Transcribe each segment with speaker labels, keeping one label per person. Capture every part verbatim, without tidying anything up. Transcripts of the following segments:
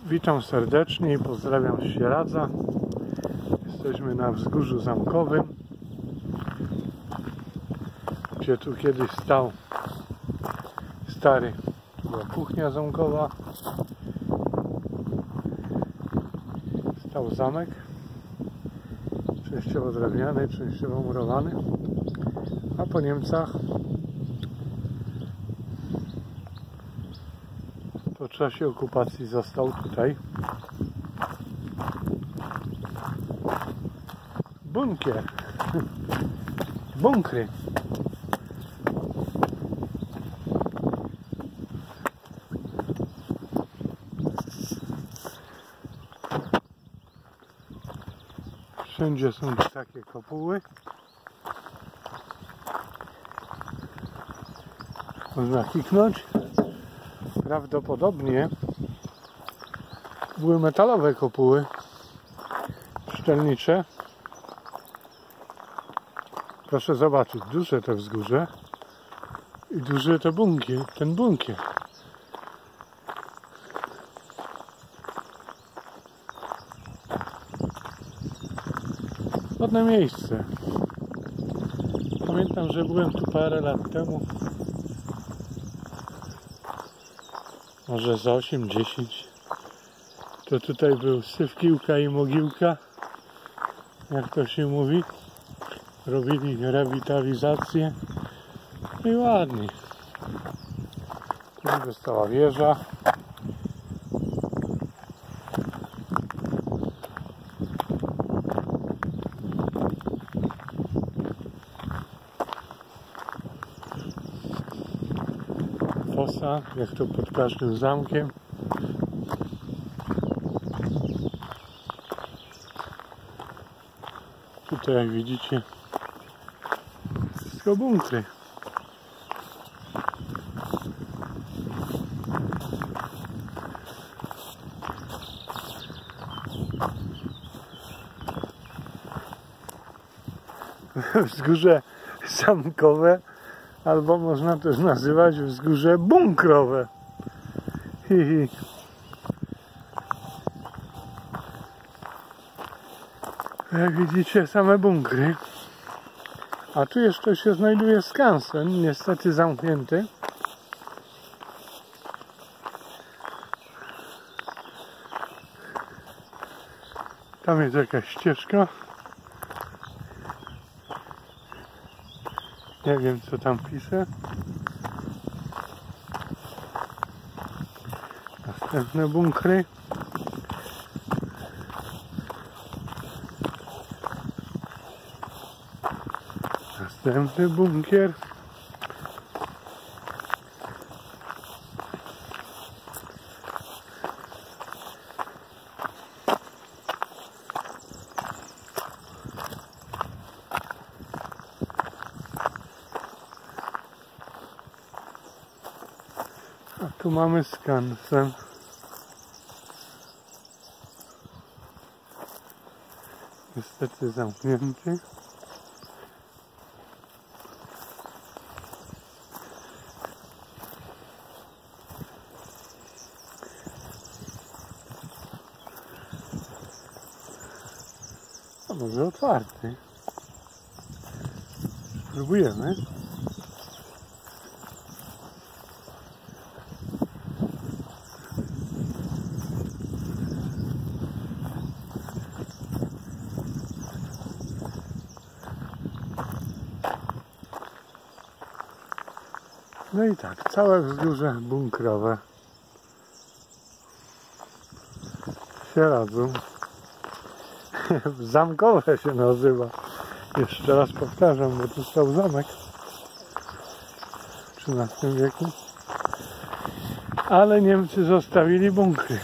Speaker 1: Witam serdecznie i pozdrawiam z Sieradza. Jesteśmy na wzgórzu zamkowym, gdzie tu kiedyś stał stary, tu była kuchnia zamkowa, stał zamek, częściowo drewniany, częściowo murowany, a po Niemcach po czasie okupacji został tutaj bunkier, bunkry. Wszędzie są takie kopuły. Można kliknąć. Prawdopodobnie były metalowe kopuły szczelnicze. Proszę zobaczyć, duże to wzgórze i duży to bunkier, ten bunkier. Ładne miejsce. Pamiętam, że byłem tu parę lat temu. Może za osiem dziesięć. To tutaj był Sywkiłka i Mogiłka, jak to się mówi. Robili rewitalizację i ładnie. Tu została wieża. Fosa, jak to pod każdym zamkiem. Tutaj, jak widzicie, wszystko bunkry. Wzgórze zamkowe, albo można też nazywać wzgórze bunkrowe. Hi, hi. Jak widzicie, same bunkry. A tu jeszcze się znajduje skansen, niestety zamknięty. Tam jest jakaś ścieżka. Nie wiem, co tam pisze. Następne bunkry. Następny bunkier. A tu mamy skansen. Niestety zamknięty. A może otwarty. Spróbujemy. No i tak, całe wzgórze bunkrowe w Sieradzu. Zamkowe się nazywa. Jeszcze raz powtarzam, bo tu stał zamek w trzynastym wieku. Ale Niemcy zostawili bunkry.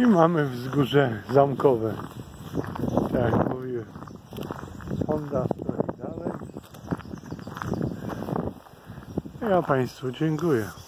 Speaker 1: I mamy wzgórze zamkowe. Tak jak mówiłem. Honda stoi dalej. Ja Państwu dziękuję.